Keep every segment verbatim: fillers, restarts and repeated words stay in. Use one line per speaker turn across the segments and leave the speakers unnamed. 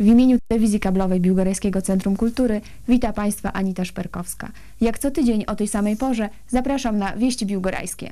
W imieniu Telewizji Kablowej Biłgorajskiego Centrum Kultury wita Państwa Anita Szperkowska. Jak co tydzień o tej samej porze zapraszam na Wieści Biłgorajskie.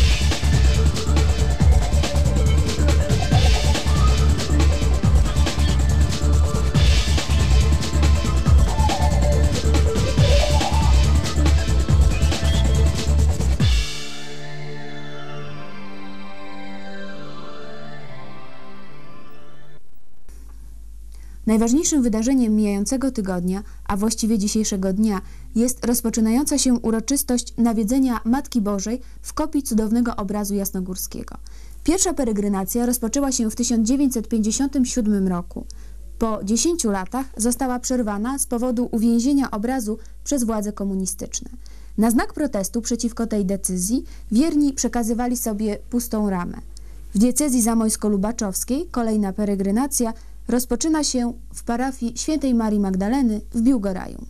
Najważniejszym wydarzeniem mijającego tygodnia, a właściwie dzisiejszego dnia, jest rozpoczynająca się uroczystość nawiedzenia Matki Bożej w kopii cudownego obrazu jasnogórskiego. Pierwsza peregrinacja rozpoczęła się w tysiąc dziewięćset pięćdziesiątym siódmym roku. Po dziesięciu latach została przerwana z powodu uwięzienia obrazu przez władze komunistyczne. Na znak protestu przeciwko tej decyzji wierni przekazywali sobie pustą ramę. W diecezji zamojsko-lubaczowskiej kolejna peregrinacja rozpoczyna się w parafii Świętej Marii Magdaleny w Biłgoraju.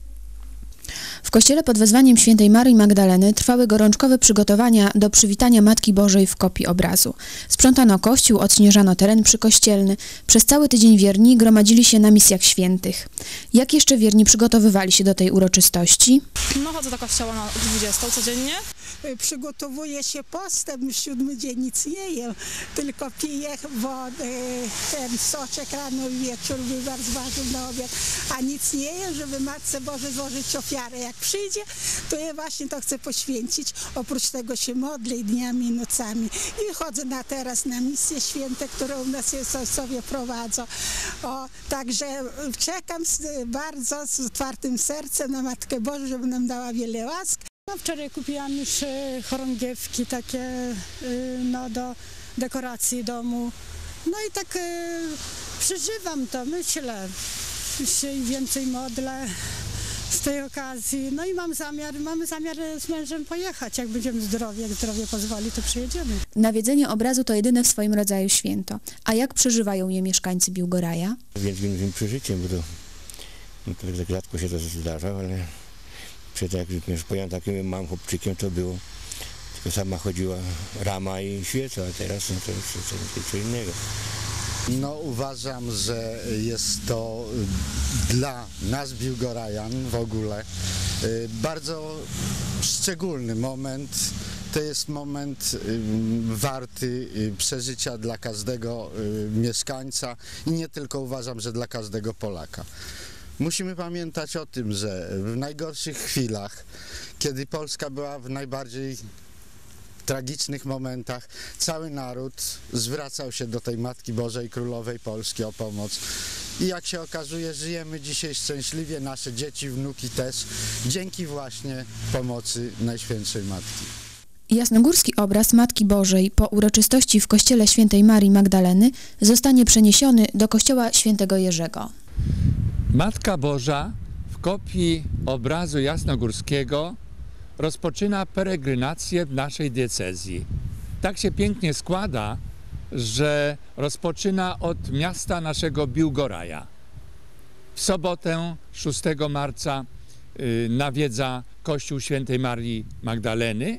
W kościele pod wezwaniem Świętej Marii Magdaleny trwały gorączkowe przygotowania do przywitania Matki Bożej w kopii obrazu. Sprzątano kościół, odśnieżano teren przykościelny. Przez cały tydzień wierni gromadzili się na misjach świętych. Jak jeszcze wierni przygotowywali się do tej uroczystości?
No chodzę do kościoła na dwudziestą codziennie.
Przygotowuję się postem, już siódmy dzień nic nie jem, tylko piję wodę, ten soczek rano i wieczór, bardzo ważny na obiad, a nic nie jem, żeby Matce Bożej złożyć ofiarę. Jak przyjdzie, to ja właśnie to chcę poświęcić, oprócz tego się modlę i dniami i nocami. I chodzę na teraz na misje święte, które u nas jest, sobie prowadzą. O, także czekam z, bardzo z otwartym sercem na Matkę Bożą, żeby nam dała wiele łask.
No, wczoraj kupiłam już y, chorągiewki takie y, no, do dekoracji domu. No i tak y, przeżywam to, myślę, się więcej modlę z tej okazji. No i mam zamiar, mamy zamiar z mężem pojechać, jak będziemy zdrowi, jak zdrowie pozwoli, to przyjedziemy.
Nawiedzenie obrazu to jedyne w swoim rodzaju święto. A jak przeżywają je mieszkańcy Biłgoraja?
Wielkim przeżyciem, bo to, no, to tak rzadko się to zdarza, ale przed jak już powiem takim małym chłopczykiem to było, tylko sama chodziła rama i świeca, a teraz no, to jest co innego.
No uważam, że jest to dla nas Biłgorajan w ogóle bardzo szczególny moment. To jest moment warty przeżycia dla każdego mieszkańca i nie tylko uważam, że dla każdego Polaka. Musimy pamiętać o tym, że w najgorszych chwilach, kiedy Polska była w najbardziej tragicznych momentach, cały naród zwracał się do tej Matki Bożej Królowej Polski o pomoc. I jak się okazuje, żyjemy dzisiaj szczęśliwie, nasze dzieci, wnuki też, dzięki właśnie pomocy Najświętszej Matki.
Jasnogórski obraz Matki Bożej po uroczystości w kościele Świętej Marii Magdaleny zostanie przeniesiony do kościoła Świętego Jerzego.
Matka Boża w kopii obrazu jasnogórskiego rozpoczyna peregrynację w naszej diecezji. Tak się pięknie składa, że rozpoczyna od miasta naszego Biłgoraja. W sobotę szóstego marca y, nawiedza kościół Świętej Marii Magdaleny,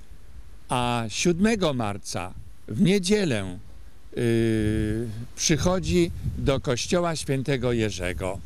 a siódmego marca w niedzielę y, przychodzi do kościoła Świętego Jerzego.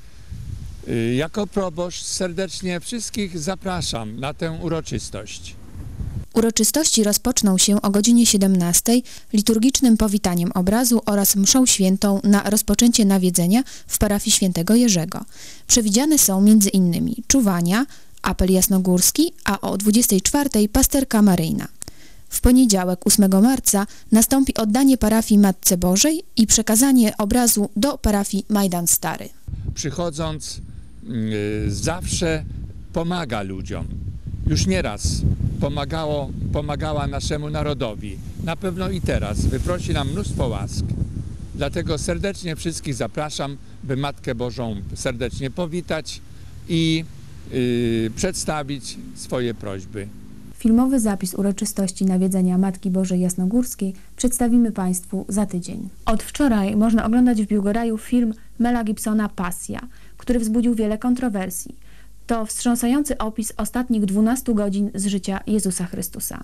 Jako proboszcz serdecznie wszystkich zapraszam na tę uroczystość.
Uroczystości rozpoczną się o godzinie siedemnastej liturgicznym powitaniem obrazu oraz mszą świętą na rozpoczęcie nawiedzenia w parafii Świętego Jerzego. Przewidziane są między innymi czuwania, apel jasnogórski, a o dwudziestej czwartej pasterka maryjna. W poniedziałek ósmego marca nastąpi oddanie parafii Matce Bożej i przekazanie obrazu do parafii Majdan Stary.
Przychodząc yy, zawsze pomaga ludziom. Już nieraz pomagało, pomagała naszemu narodowi. Na pewno i teraz wyprosi nam mnóstwo łask. Dlatego serdecznie wszystkich zapraszam, by Matkę Bożą serdecznie powitać i yy, przedstawić swoje prośby.
Filmowy zapis uroczystości nawiedzenia Matki Bożej Jasnogórskiej przedstawimy Państwu za tydzień. Od wczoraj można oglądać w Biłgoraju film Mela Gibsona Pasja, który wzbudził wiele kontrowersji. To wstrząsający opis ostatnich dwunastu godzin z życia Jezusa Chrystusa.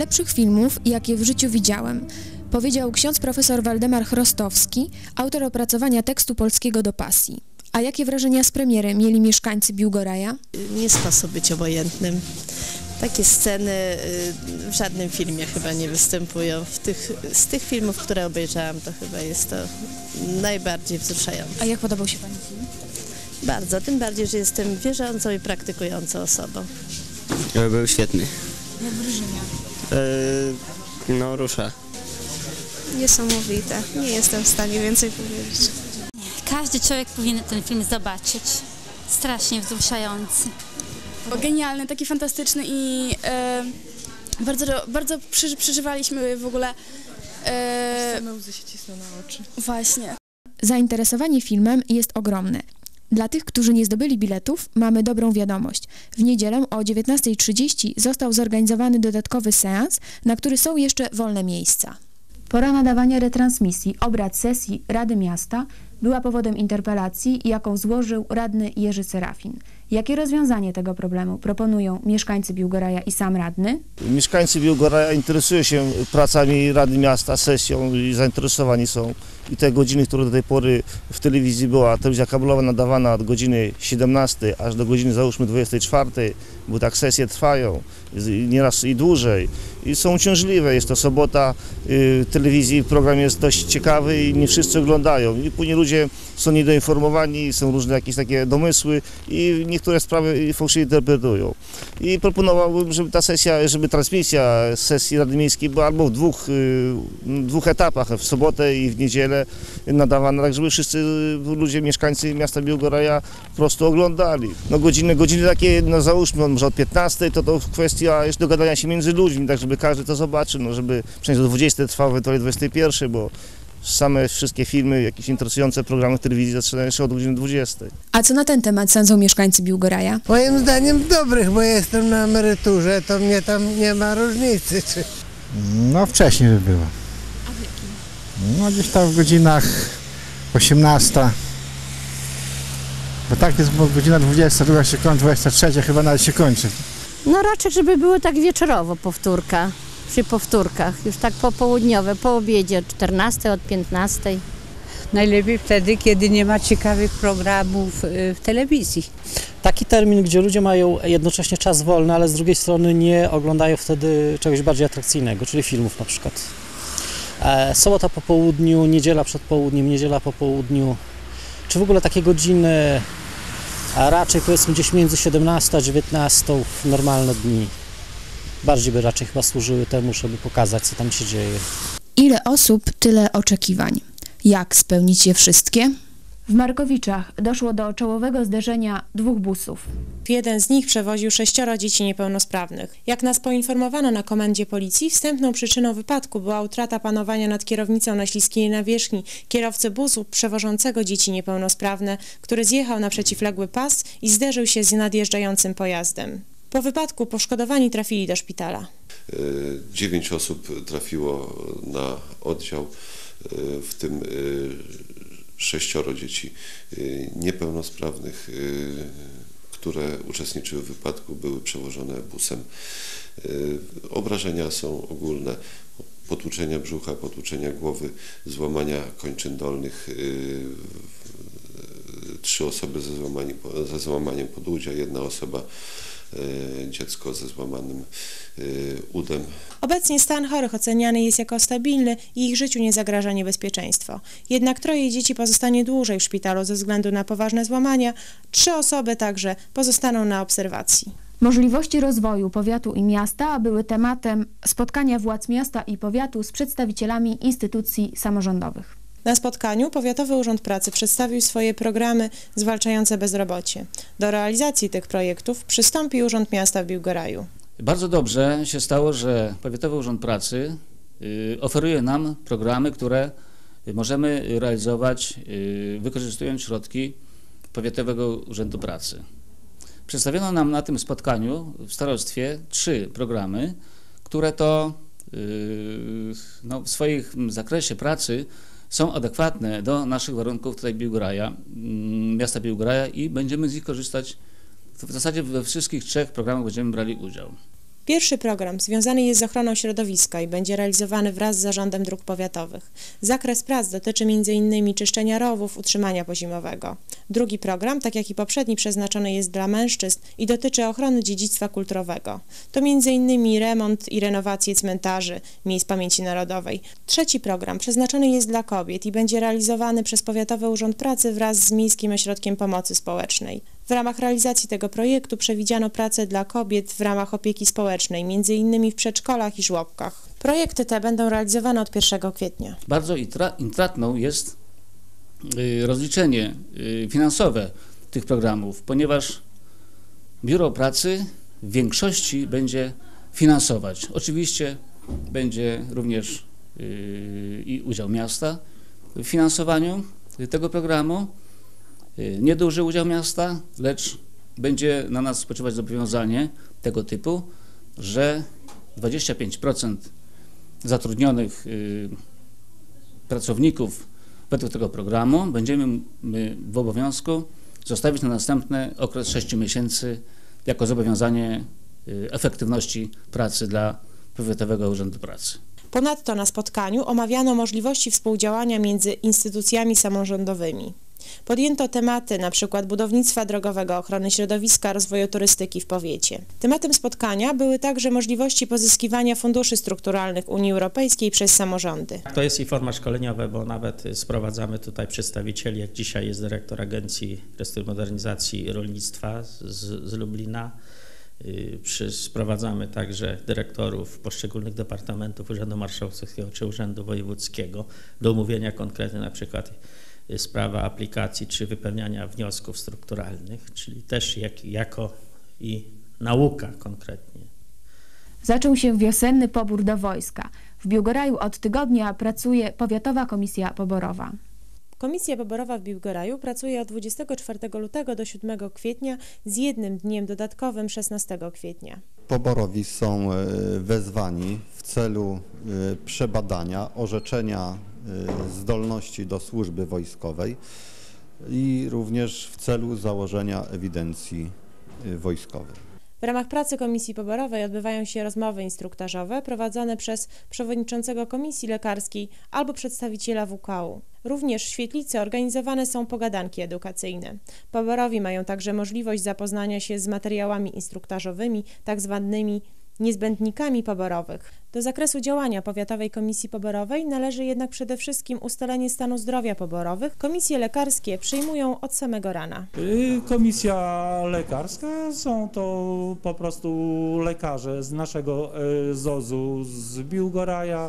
najlepszych filmów, jakie w życiu widziałem, powiedział ksiądz profesor Waldemar Chrostowski, autor opracowania tekstu polskiego do Pasji. A jakie wrażenia z premiery mieli mieszkańcy Biłgoraja?
Nie sposób być obojętnym. Takie sceny w żadnym filmie chyba nie występują. W tych, z tych filmów, które obejrzałam, to chyba jest to najbardziej wzruszające.
A jak podobał się Pani film?
Bardzo, tym bardziej, że jestem wierzącą i praktykującą osobą.
Był świetny.
Jak wrażenia?
Yy, no rusza.
Niesamowite. Nie jestem w stanie więcej powiedzieć.
Każdy człowiek powinien ten film zobaczyć. Strasznie wzruszający.
Genialny, taki fantastyczny i e, bardzo, bardzo przeży, przeżywaliśmy w ogóle... E,
Same łzy się cisną na oczy.
Właśnie.
Zainteresowanie filmem jest ogromne. Dla tych, którzy nie zdobyli biletów, mamy dobrą wiadomość. W niedzielę o dziewiętnasta trzydzieści został zorganizowany dodatkowy seans, na który są jeszcze wolne miejsca. Pora nadawania retransmisji obrad sesji Rady Miasta była powodem interpelacji, jaką złożył radny Jerzy Serafin. Jakie rozwiązanie tego problemu proponują mieszkańcy Biłgoraja i sam radny?
Mieszkańcy Biłgoraja interesują się pracami Rady Miasta, sesją i zainteresowani są. I te godziny, które do tej pory w telewizji była, telewizja kablowa nadawana od godziny siedemnastej aż do godziny załóżmy dwudziestej czwartej, bo tak sesje trwają, nieraz i dłużej. I są uciążliwe, jest to sobota y, telewizji, program jest dość ciekawy i nie wszyscy oglądają. I później ludzie są niedoinformowani, są różne jakieś takie domysły i niektóre sprawy fałszywie interpretują. I proponowałbym, żeby ta sesja, żeby transmisja sesji Rady Miejskiej była albo w dwóch, y, dwóch etapach, w sobotę i w niedzielę nadawana, tak żeby wszyscy ludzie, mieszkańcy miasta Biłgoraja po prostu oglądali. No godziny, godziny takie, no załóżmy, może od piętnastej, to to kwestia jest dogadania się między ludźmi, tak żeby każdy to zobaczył, no żeby przynajmniej do dwudziestej trwało, ewentualnie dwudziestej pierwszej, bo same wszystkie filmy, jakieś interesujące programy w telewizji zaczynają się od godziny dwudziestej.
A co na ten temat sądzą mieszkańcy Biłgoraja?
Moim zdaniem dobrych, bo jestem na emeryturze, to mnie tam nie ma różnicy. Czy...
No wcześniej by było.
A w jakim?
No gdzieś tam w godzinach osiemnasta. Bo tak jest, bo godzina dwudziesta, druga się kończy, dwudziesta trzecia chyba nawet się kończy.
No raczej, żeby było tak wieczorowo powtórka, przy powtórkach, już tak popołudniowe, po obiedzie od czternastej, od piętnastej.
Najlepiej wtedy, kiedy nie ma ciekawych programów w telewizji.
Taki termin, gdzie ludzie mają jednocześnie czas wolny, ale z drugiej strony nie oglądają wtedy czegoś bardziej atrakcyjnego, czyli filmów na przykład. Sobota po południu, niedziela przed południem, niedziela po południu, czy w ogóle takie godziny, a raczej powiedzmy gdzieś między siedemnastą a dziewiętnastą w normalne dni. Bardziej by raczej chyba służyły temu, żeby pokazać, co tam się dzieje.
Ile osób, tyle oczekiwań. Jak spełnić je wszystkie? W Markowiczach doszło do czołowego zderzenia dwóch busów.
Jeden z nich przewoził sześcioro dzieci niepełnosprawnych. Jak nas poinformowano na komendzie policji, wstępną przyczyną wypadku była utrata panowania nad kierownicą na śliskiej nawierzchni kierowcy busu przewożącego dzieci niepełnosprawne, który zjechał na przeciwległy pas i zderzył się z nadjeżdżającym pojazdem. Po wypadku poszkodowani trafili do szpitala.
Dziewięć osób trafiło na oddział, w tym sześcioro dzieci niepełnosprawnych, które uczestniczyły w wypadku, były przewożone busem. Obrażenia są ogólne, potłuczenia brzucha, potłuczenia głowy, złamania kończyn dolnych, trzy osoby ze złamaniem, ze złamaniem podudzia, jedna osoba, dziecko ze złamanym udem.
Obecnie stan chorych oceniany jest jako stabilny i ich życiu nie zagraża niebezpieczeństwo. Jednak troje dzieci pozostanie dłużej w szpitalu ze względu na poważne złamania, trzy osoby także pozostaną na obserwacji.
Możliwości rozwoju powiatu i miasta były tematem spotkania władz miasta i powiatu z przedstawicielami instytucji samorządowych.
Na spotkaniu Powiatowy Urząd Pracy przedstawił swoje programy zwalczające bezrobocie. Do realizacji tych projektów przystąpi Urząd Miasta w Biłgoraju.
Bardzo dobrze się stało, że Powiatowy Urząd Pracy oferuje nam programy, które możemy realizować wykorzystując środki Powiatowego Urzędu Pracy. Przedstawiono nam na tym spotkaniu w starostwie trzy programy, które to no, w swoim zakresie pracy są adekwatne do naszych warunków tutaj Biłgoraja, miasta Biłgoraja i będziemy z nich korzystać. W zasadzie we wszystkich trzech programach będziemy brali udział.
Pierwszy program związany jest z ochroną środowiska i będzie realizowany wraz z Zarządem Dróg Powiatowych. Zakres prac dotyczy m.in. innymi czyszczenia rowów, utrzymania pozimowego. Drugi program, tak jak i poprzedni, przeznaczony jest dla mężczyzn i dotyczy ochrony dziedzictwa kulturowego. To między innymi remont i renowacje cmentarzy, miejsc pamięci narodowej. Trzeci program przeznaczony jest dla kobiet i będzie realizowany przez Powiatowy Urząd Pracy wraz z Miejskim Ośrodkiem Pomocy Społecznej. W ramach realizacji tego projektu przewidziano pracę dla kobiet w ramach opieki społecznej, między innymi w przedszkolach i żłobkach. Projekty te będą realizowane od pierwszego kwietnia.
Bardzo intratną jest rozliczenie finansowe tych programów, ponieważ Biuro Pracy w większości będzie finansować. Oczywiście będzie również i udział miasta w finansowaniu tego programu. Nieduży udział miasta, lecz będzie na nas spoczywać zobowiązanie tego typu, że dwadzieścia pięć procent zatrudnionych pracowników według tego programu będziemy w obowiązku zostawić na następny okres sześciu miesięcy jako zobowiązanie efektywności pracy dla Powiatowego Urzędu Pracy.
Ponadto na spotkaniu omawiano możliwości współdziałania między instytucjami samorządowymi. Podjęto tematy np. budownictwa drogowego, ochrony środowiska, rozwoju turystyki w powiecie. Tematem spotkania były także możliwości pozyskiwania funduszy strukturalnych Unii Europejskiej przez samorządy.
To jest i forma szkoleniowa, bo nawet sprowadzamy tutaj przedstawicieli, jak dzisiaj jest dyrektor Agencji Restrukturyzacji Rolnictwa z, z Lublina. Przy, sprowadzamy także dyrektorów poszczególnych departamentów Urzędu Marszałkowskiego czy Urzędu Wojewódzkiego do omówienia konkretnie na przykład sprawa aplikacji czy wypełniania wniosków strukturalnych, czyli też jak, jako i nauka konkretnie.
Zaczął się wiosenny pobór do wojska. W Biłgoraju od tygodnia pracuje Powiatowa Komisja Poborowa.
Komisja poborowa w Biłgoraju pracuje od dwudziestego czwartego lutego do siódmego kwietnia z jednym dniem dodatkowym szesnastego kwietnia.
Poborowi są wezwani w celu przebadania, orzeczenia zdolności do służby wojskowej i również w celu założenia ewidencji wojskowej.
W ramach pracy Komisji Poborowej odbywają się rozmowy instruktażowe prowadzone przez przewodniczącego Komisji Lekarskiej albo przedstawiciela W K U. Również w Świetlicy organizowane są pogadanki edukacyjne. Poborowi mają także możliwość zapoznania się z materiałami instruktażowymi, tak zwanymi niezbędnikami poborowych. Do zakresu działania Powiatowej Komisji Poborowej należy jednak przede wszystkim ustalenie stanu zdrowia poborowych. Komisje lekarskie przyjmują od samego rana.
Komisja lekarska są to po prostu lekarze z naszego Z O Z-u, z Biłgoraja,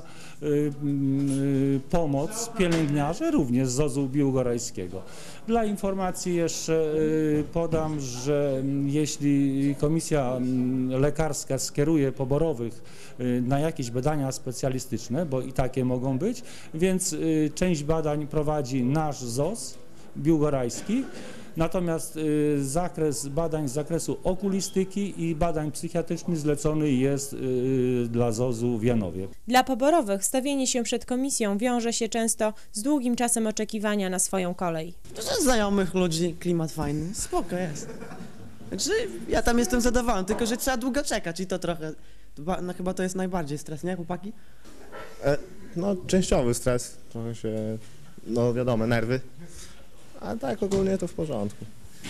pomoc, pielęgniarze również z Z O Z-u biłgorajskiego. Dla informacji jeszcze podam, że jeśli komisja lekarska skieruje poborowych na jakieś badania specjalistyczne, bo i takie mogą być, więc część badań prowadzi nasz Z O Z biłgorajski, natomiast zakres badań z zakresu okulistyki i badań psychiatrycznych zlecony jest dla Z O Z-u w Janowie.
Dla poborowych stawienie się przed komisją wiąże się często z długim czasem oczekiwania na swoją kolej.
Dużo znajomych ludzi, klimat fajny, spoko jest. Także ja tam jestem zadowolony, tylko że trzeba długo czekać i to trochę, no chyba to jest najbardziej stres, nie chłopaki?
E, no częściowy stres, trochę się, no wiadomo, nerwy, a tak ogólnie to w porządku.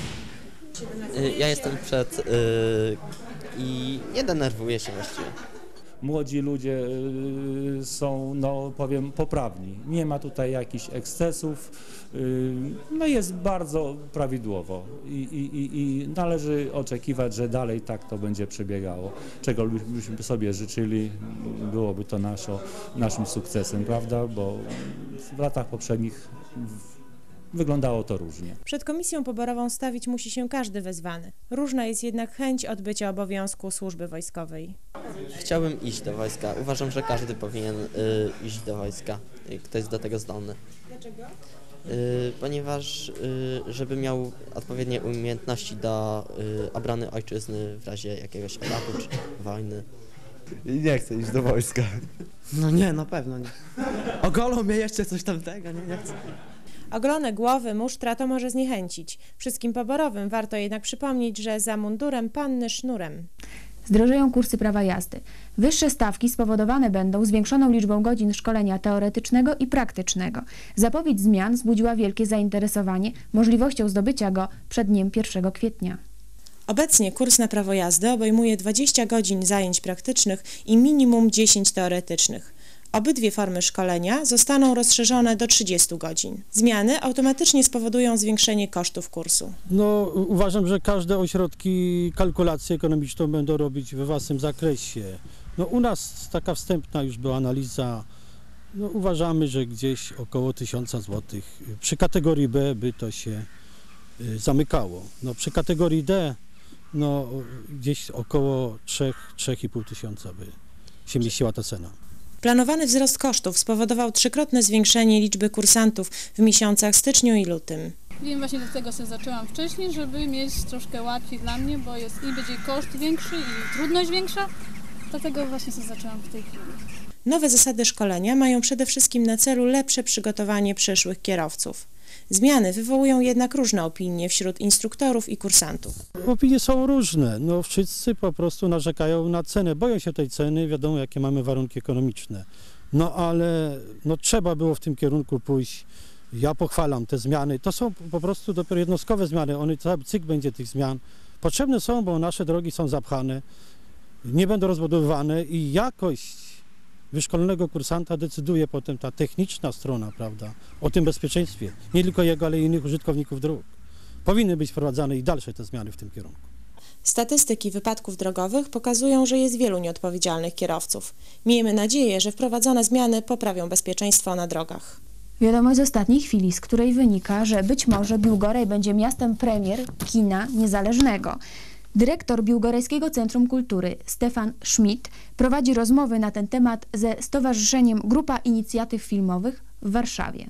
Ja jestem przed yy, i nie denerwuję się właściwie.
Młodzi ludzie są, no powiem, poprawni. Nie ma tutaj jakichś ekscesów. No jest bardzo prawidłowo i, i, i należy oczekiwać, że dalej tak to będzie przebiegało. Czego byśmy sobie życzyli, byłoby to naszo, naszym sukcesem, prawda? Bo w latach poprzednich wyglądało to różnie.
Przed komisją poborową stawić musi się każdy wezwany. Różna jest jednak chęć odbycia obowiązku służby wojskowej.
Chciałbym iść do wojska. Uważam, że każdy powinien y, iść do wojska, kto jest do tego zdolny.
Dlaczego?
Y, ponieważ y, żeby miał odpowiednie umiejętności do y, obrony ojczyzny w razie jakiegoś ataku czy wojny.
I nie chcę iść do wojska.
No nie, na pewno nie. Ogolą mnie jeszcze coś tamtego, nie, nie chcę.
Ogolone głowy, musztra to może zniechęcić. Wszystkim poborowym warto jednak przypomnieć, że za mundurem panny sznurem.
Zdrożeją kursy prawa jazdy. Wyższe stawki spowodowane będą zwiększoną liczbą godzin szkolenia teoretycznego i praktycznego. Zapowiedź zmian wzbudziła wielkie zainteresowanie możliwością zdobycia go przed dniem pierwszego kwietnia.
Obecnie kurs na prawo jazdy obejmuje dwadzieścia godzin zajęć praktycznych i minimum dziesięć teoretycznych. Obydwie formy szkolenia zostaną rozszerzone do trzydziestu godzin. Zmiany automatycznie spowodują zwiększenie kosztów kursu.
No, uważam, że każde ośrodki kalkulację ekonomiczną będą robić we własnym zakresie. No, u nas taka wstępna już była analiza. No, uważamy, że gdzieś około tysiąca złotych. Przy kategorii B by to się y, zamykało. No, przy kategorii D no, gdzieś około trzy do trzech i pół tysiąca by się mieściła ta cena.
Planowany wzrost kosztów spowodował trzykrotne zwiększenie liczby kursantów w miesiącach styczniu i lutym.
Wiem, właśnie dlatego sobie zaczęłam wcześniej, żeby mieć troszkę łatwiej dla mnie, bo jest i będzie koszt większy i trudność większa, dlatego właśnie sobie zaczęłam w tej chwili.
Nowe zasady szkolenia mają przede wszystkim na celu lepsze przygotowanie przyszłych kierowców. Zmiany wywołują jednak różne opinie wśród instruktorów i kursantów.
Opinie są różne. No, wszyscy po prostu narzekają na cenę, boją się tej ceny, wiadomo jakie mamy warunki ekonomiczne. No ale no, trzeba było w tym kierunku pójść. Ja pochwalam te zmiany. To są po prostu dopiero jednostkowe zmiany. One, cały cykl będzie tych zmian. Potrzebne są, bo nasze drogi są zapchane, nie będą rozbudowywane i jakość wyszkolonego kursanta decyduje potem ta techniczna strona, prawda, o tym bezpieczeństwie. Nie tylko jego, ale i innych użytkowników dróg. Powinny być wprowadzane i dalsze te zmiany w tym kierunku.
Statystyki wypadków drogowych pokazują, że jest wielu nieodpowiedzialnych kierowców. Miejmy nadzieję, że wprowadzone zmiany poprawią bezpieczeństwo na drogach.
Wiadomość z ostatniej chwili, z której wynika, że być może Biłgoraj będzie miastem premier kina niezależnego. Dyrektor Biłgorajskiego Centrum Kultury Stefan Schmidt prowadzi rozmowy na ten temat ze Stowarzyszeniem Grupa Inicjatyw Filmowych w Warszawie.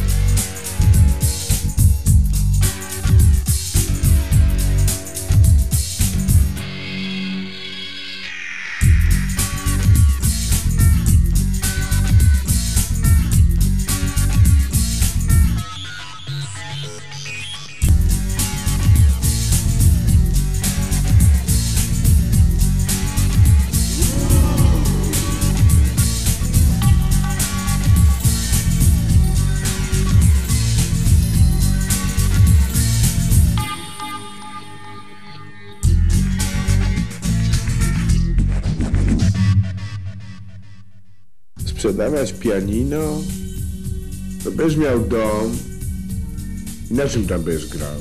Sprzedawać pianino, to będziesz miał dom i na czym tam będziesz grał?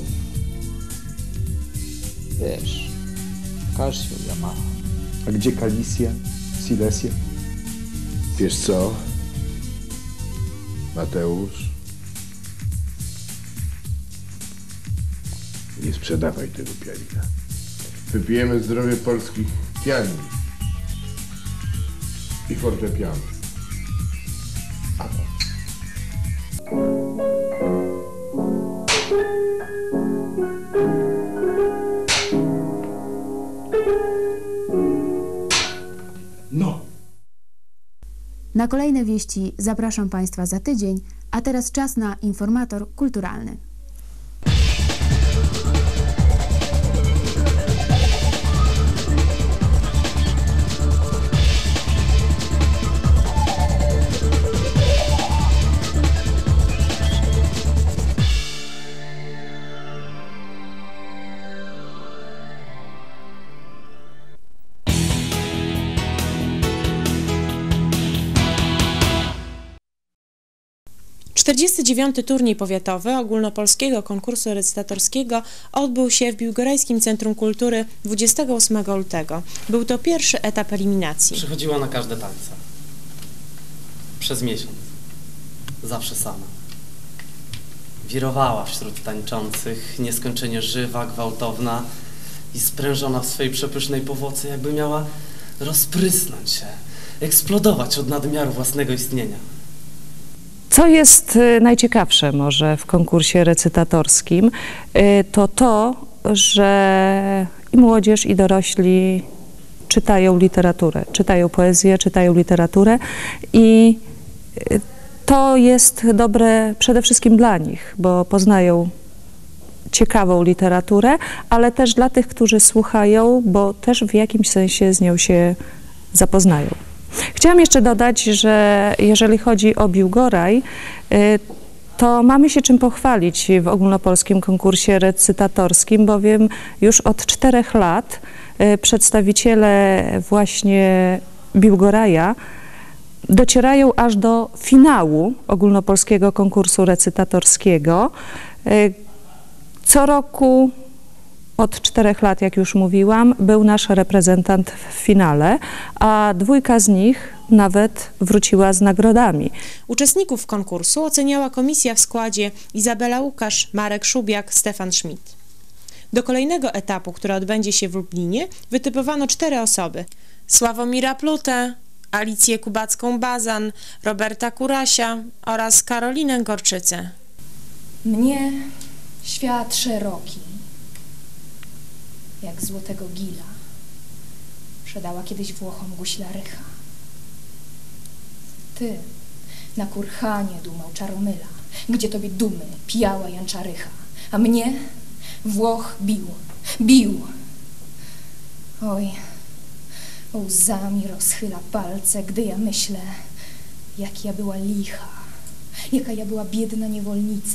Wiesz, Casio, Yamaha.
A gdzie Galicja, Silesia? Wiesz co, Mateusz? Nie sprzedawaj tego pianina. Wypijemy zdrowie polskich pianin i fortepianu. No.
Na kolejne wieści zapraszam Państwa za tydzień, a teraz czas na informator kulturalny.
czterdziesty dziewiąty turniej powiatowy ogólnopolskiego konkursu recytatorskiego odbył się w Biłgorajskim Centrum Kultury dwudziestego ósmego lutego. Był to pierwszy etap eliminacji.
Przychodziła na każde tańce. Przez miesiąc. Zawsze sama. Wirowała wśród tańczących, nieskończenie żywa, gwałtowna i sprężona w swojej przepysznej powłoce, jakby miała rozprysnąć się, eksplodować od nadmiaru własnego istnienia.
Co jest najciekawsze może w konkursie recytatorskim, to to, że i młodzież, i dorośli czytają literaturę, czytają poezję, czytają literaturę i to jest dobre przede wszystkim dla nich, bo poznają ciekawą literaturę, ale też dla tych, którzy słuchają, bo też w jakimś sensie z nią się zapoznają. Chciałam jeszcze dodać, że jeżeli chodzi o Biłgoraj, to mamy się czym pochwalić w ogólnopolskim konkursie recytatorskim, bowiem już od czterech lat przedstawiciele właśnie Biłgoraja docierają aż do finału ogólnopolskiego konkursu recytatorskiego. Co roku od czterech lat, jak już mówiłam, był nasz reprezentant w finale, a dwójka z nich nawet wróciła z nagrodami.
Uczestników konkursu oceniała komisja w składzie Izabela Łukasz, Marek Szubiak, Stefan Schmidt. Do kolejnego etapu, który odbędzie się w Lublinie, wytypowano cztery osoby. Sławomira Plutę, Alicję Kubacką-Bazan, Roberta Kurasia oraz Karolinę Gorczycę.
Mnie świat szeroki, jak złotego gila, przedała kiedyś Włochom guślarycha. Ty na kurhanie dumał czaromyla, gdzie tobie dumy pijała janczarycha, a mnie Włoch bił, bił. Oj, łzami rozchyla palce, gdy ja myślę, jak ja była licha, jaka ja była biedna niewolnica.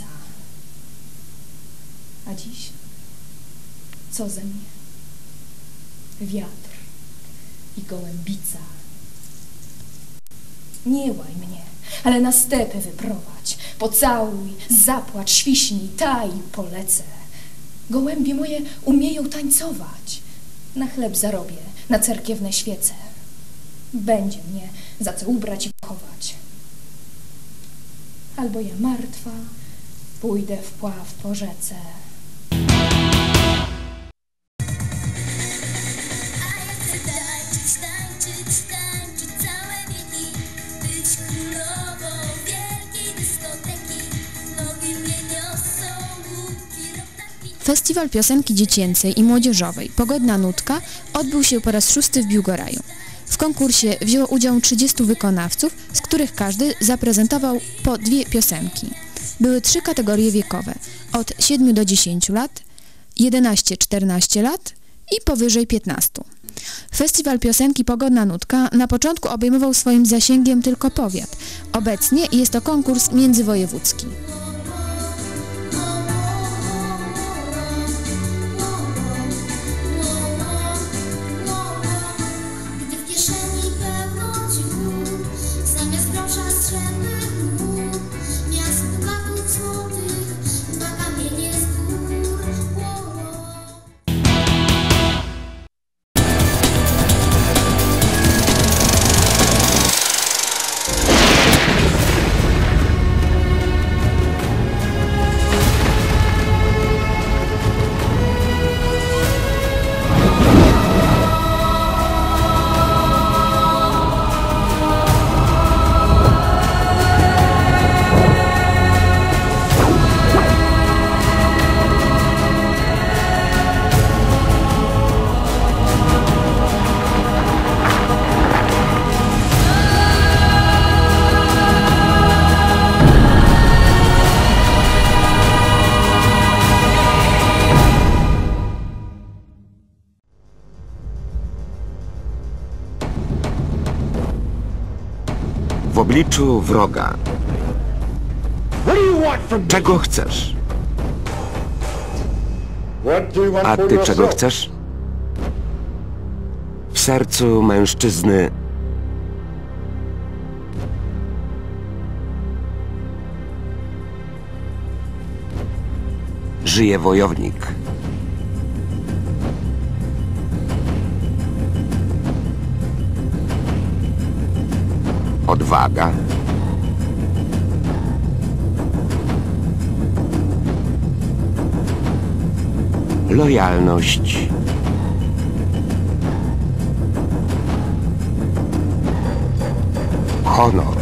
A dziś co ze mnie? Wiatr i gołębica. Nie łaj mnie, ale na stepy wyprowadź, pocałuj, zapłacz, świśnij, taj, polecę. Gołębie moje umieją tańcować, na chleb zarobię, na cerkiewne świece. Będzie mnie za co ubrać i pochować. Albo ja martwa pójdę w pław po rzece.
Festiwal Piosenki Dziecięcej i Młodzieżowej Pogodna Nutka odbył się po raz szósty w Biłgoraju. W konkursie wzięło udział trzydziestu wykonawców, z których każdy zaprezentował po dwie piosenki. Były trzy kategorie wiekowe, od siedmiu do dziesięciu lat, jedenaście do czternastu lat i powyżej piętnastu. Festiwal Piosenki Pogodna Nutka na początku obejmował swoim zasięgiem tylko powiat. Obecnie jest to konkurs międzywojewódzki.
W obliczu wroga. Czego chcesz? A ty czego chcesz? W sercu mężczyzny żyje wojownik. Odwaga. Lojalność. Honor.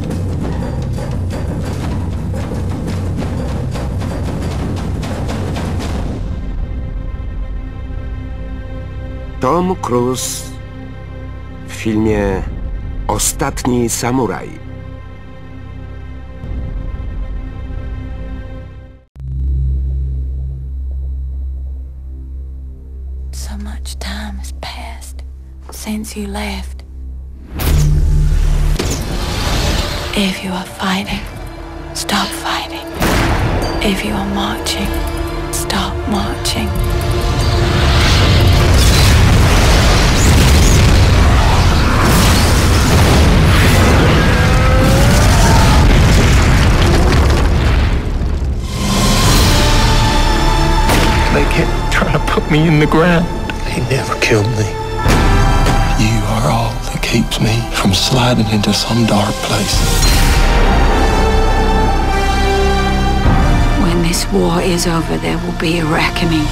Tom Cruise w filmie Ostatni samuraj.
much time has passed since you left. If you are fighting, stop fighting. If you are marching, stop marching.
They kept trying to put me in the ground. They never killed me. You are all that keeps me from sliding into some dark place.
When this war is over, there will be a reckoning.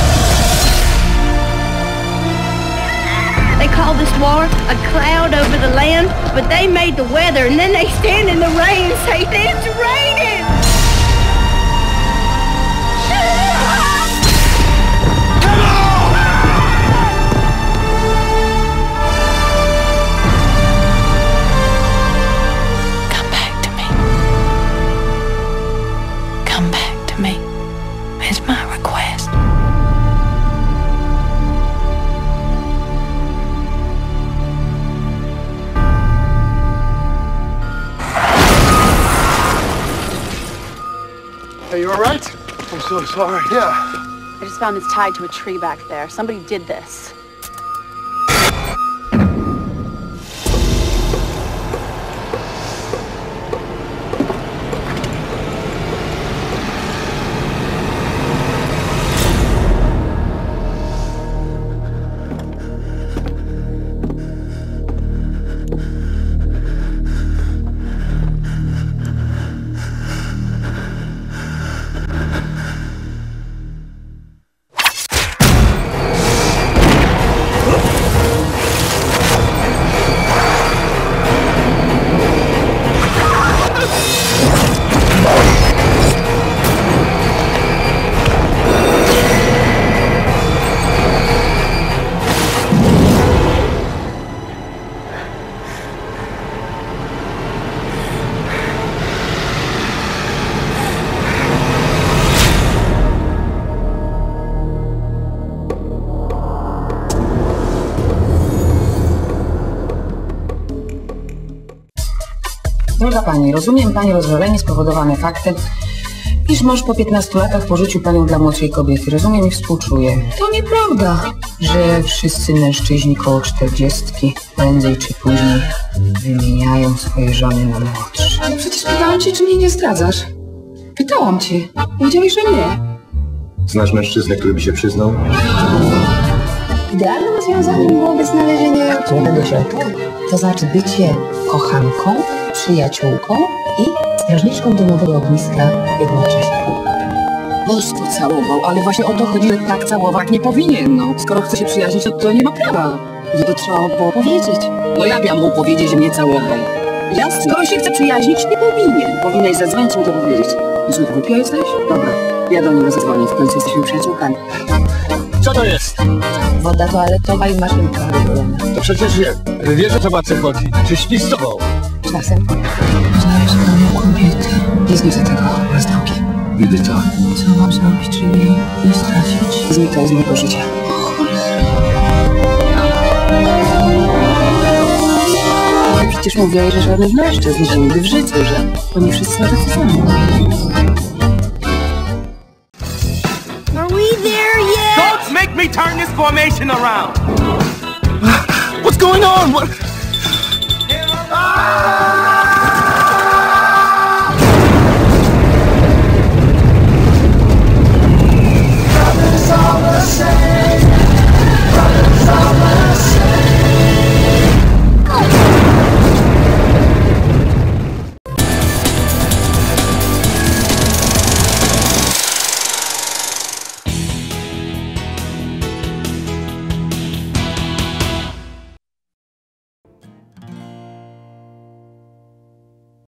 They call this war a cloud over the land, but they made the weather, and then they stand in the rain and say, it's raining!
Come back to me. Come back to me. It's my request.
Hey, you all right? I'm so sorry. Yeah.
I just found this tied to a tree back there. Somebody did this.
Droga Pani, rozumiem Pani rozżalenie spowodowane faktem, iż mąż po piętnastu latach porzucił Panią dla młodszej kobiety. Rozumiem i współczuję. To nieprawda, że wszyscy mężczyźni koło czterdziestki prędzej czy później wymieniają swoje żony na młodsze.
Ale przecież pytałam Cię, czy mnie nie zdradzasz. Pytałam Cię. Powiedziałeś, że nie.
Znasz mężczyznę, który by się przyznał?
Idealnym rozwiązaniem byłoby znalezienie złotego środka. To znaczy bycie kochanką, przyjaciółką i strażniczką domowego ogniska jednocześnie.
Mąż pocałował, ale właśnie o to chodzi, że tak całować nie powinien, no. Skoro chce się przyjaźnić, to, to nie ma prawa. I to trzeba było powiedzieć. No jak miałam mu powiedzieć, że mnie całował? Jasne. Skoro się chce przyjaźnić, nie powinien. Powinieneś zadzwonić mu to powiedzieć. I co, głupia jesteś? Dobra, ja do niego zadzwonię, w końcu jesteśmy przyjaciółkami.
Co to jest?
Woda toaletowa i maszynka.
To przecież wie. Wiesz, o co matce chodzi. Czy śpi z tobą?
Czasem. Znaleźć panią kobietę. Nie zniosę tego raz drugi.
Gdy co?
Co mam zrobić, żeby jej nie stracić? Znikaj z mojego życia. Przecież mówiłeś, że żadnych mężczyzn że nigdy w życiu, że oni wszyscy są tacy sami.
Are we there yet?
Don't make me turn this formation around! What's going on? What?